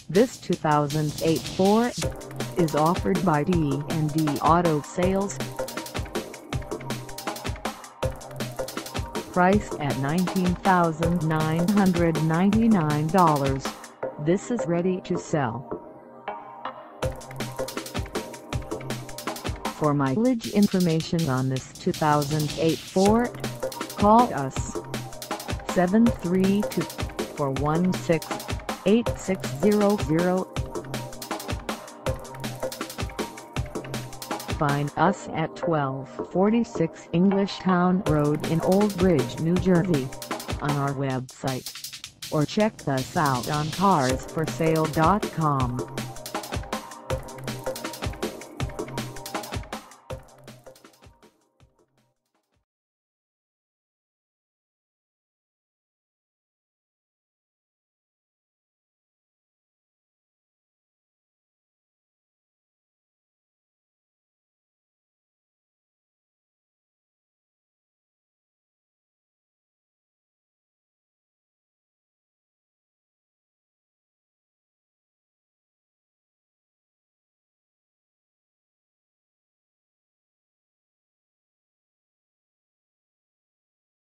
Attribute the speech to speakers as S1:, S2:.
S1: This 2008 Ford is offered by D&D Auto Sales. Priced at $19,999, this is ready to sell. For mileage information on this 2008 Ford, call us 732-416-8600. Find us at 1246 Englishtown Road in Old Bridge, New Jersey, on our website, or check us out on carsforsale.com.